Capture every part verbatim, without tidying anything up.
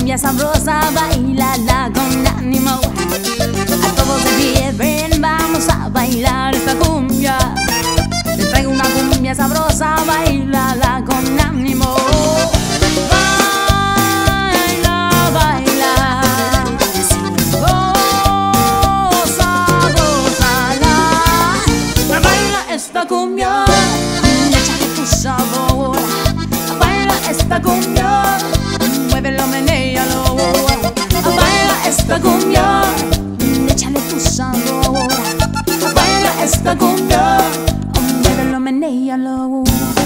cumbia sabrosa, bailala con ánimo. A todos de pie, ven, vamos a bailar esta cumbia. Les traigo una cumbia sabrosa, bailala con ánimo. Baila, baila, goza, gózala. Baila esta cumbia, échale tu sabor. Baila esta cumbia, muévelo, menéalo. Baila esta cumbia, échale tu sabor. Baila esta cumbia, muévelo, menéalo.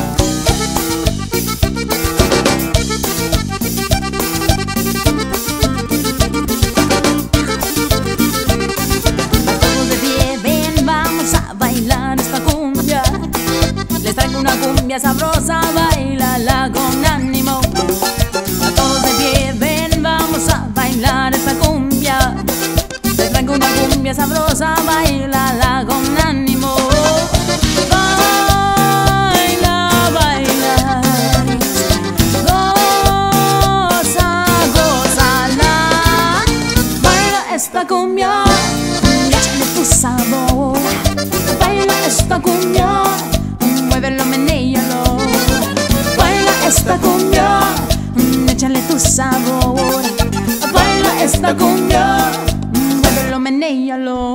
Todos de pie, ven, vamos a bailar esta cumbia. Les traigo una cumbia sabrosa, bailala con ánimo. A todos de pie, ven, vamos a bailar esta cumbia. Les traigo una cumbia sabrosa, bailala con ánimo. Baila, baila, goza, gózala. Baila esta cumbia, échale tu sabor. Baila esta cumbia, muévelo, menéalo. Baila esta cumbia, échale tu sabor. Baila esta cumbia, muévelo, menéalo.